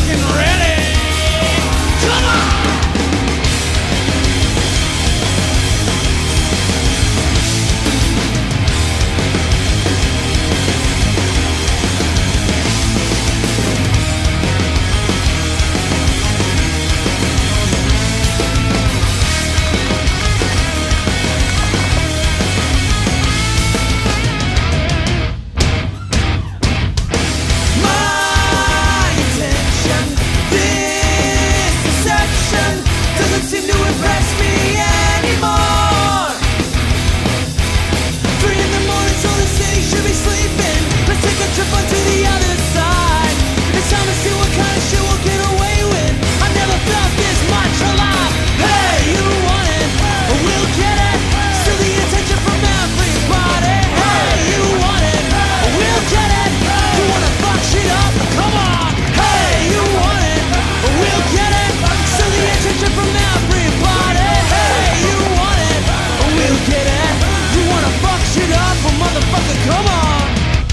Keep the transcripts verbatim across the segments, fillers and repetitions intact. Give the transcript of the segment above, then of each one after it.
fucking ready. Come on! Seem to impress me anymore. Three in the morning, so the city should be sleeping. Let's take a trip onto the other side. It's time to see what kind of shit we'll get away with. I've never felt this much alive. Hey, you want it? We'll get it. Steal the attention from everybody. Hey, you want it? We'll get it. You wanna fuck shit up? Come on. Hey, you want it? We'll get it. Steal the attention from everybody. Get it? You wanna fuck shit up? Well, motherfucker, come on.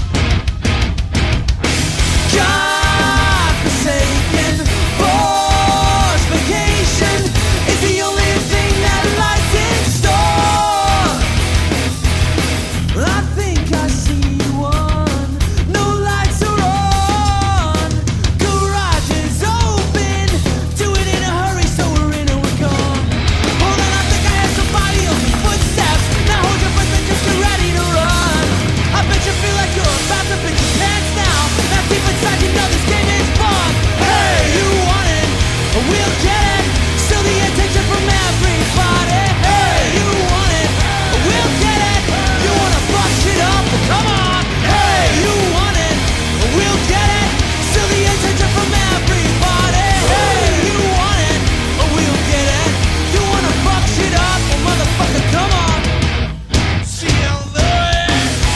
God-forsaken forced vacation is the only thing that life's in store. I think I see one. No lights are on. Garage is open. Do it in a hurry, so we're in and we're gone. Hold on, I think I have somebody else's footsteps. Now hold your breath and just get ready to run. I bet you feel like you're about to pick your pants now. Now deep inside you know this game is fun. Hey, you want it? We'll get it. Steal the attention from everybody. Hey, you want it? We'll get it. You wanna fuck shit up? Well, come on. Hey, you want it? We'll get it. Steal the attention from everybody. Hey, you want it? We'll get it. You wanna fuck shit up? Well, motherfucker, come on. See you there.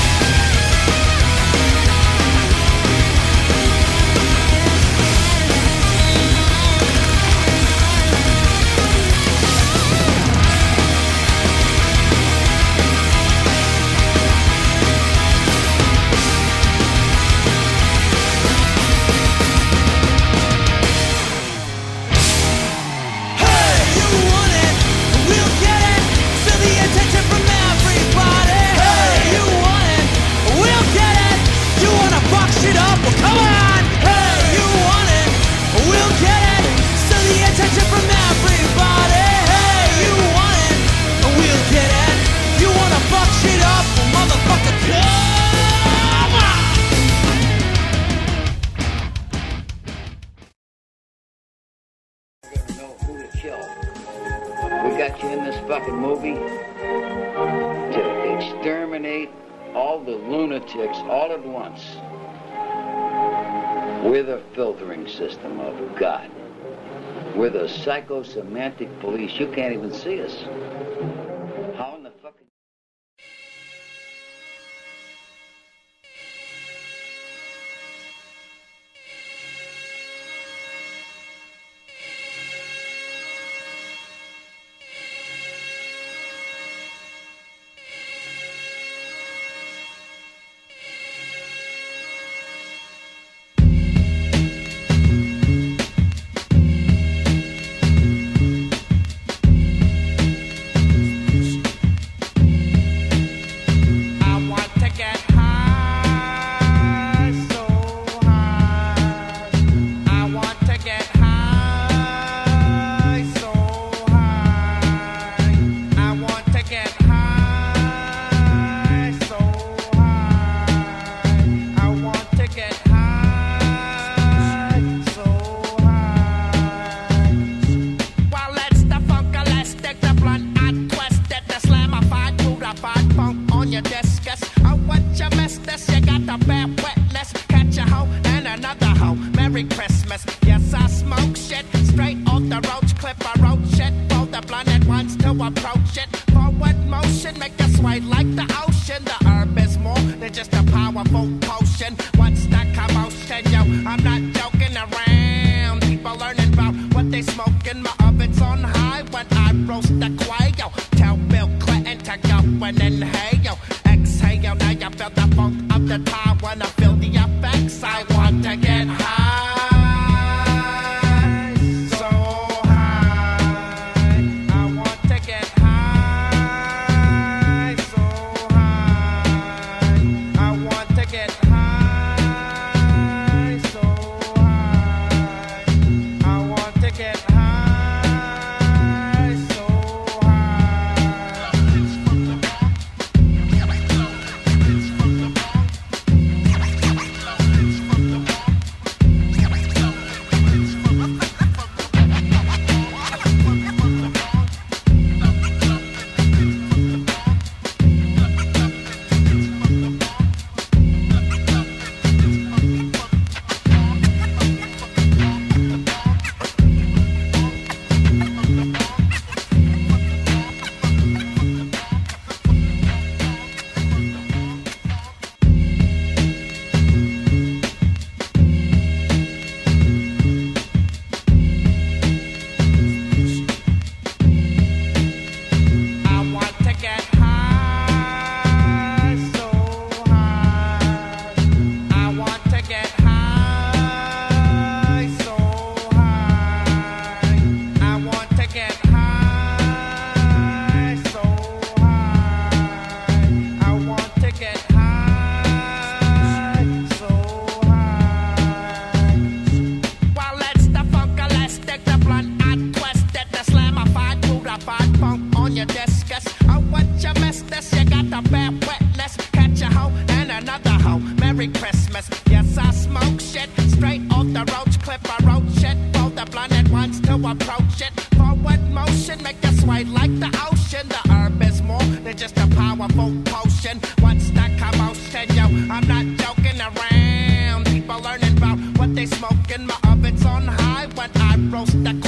Hey, you want it? We'll get it. Steal the attention from everybody. Hey, you want it? We'll get it. You wanna fuck shit up? Well, come on. Hey, you want it? We'll get it. Steal the attention from everybody. Hey, you want it? We'll get it. You wanna fuck shit up? Well, motherfucker, come on. Gonna know who to kill. We got you in this fucking movie to exterminate all the lunatics all at once. We're the filtering system of God. We're the psychosemantic police. You can't even see us. How in the fucking... approach it. Forward motion, make us sway like the ocean. The herb is more than just a powerful potion. What's that commotion, yo? I'm not joking around. People learning about what they smoking. My oven's on high when I roast the quail. Tell Bill Clinton to go and inhale. Exhale, now you feel the funk of the time. When I feel the effects, I want to get high. smoke shit. Straight off the roach clip, I wrote shit for the blinded ones to approach it. Forward motion, make you sway like the ocean. The herb is more than just a powerful potion. What's that commotion, yo? I'm not joking around. People learning about what they smoking. My oven's on high when I roast the